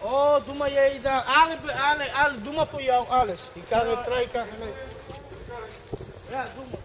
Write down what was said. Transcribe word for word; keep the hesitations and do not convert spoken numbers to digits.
Oh, doe maar jij daar. Alle, alle, alle, doe maar voor jou alles. Ik kan het trekken. Ja, doe maar.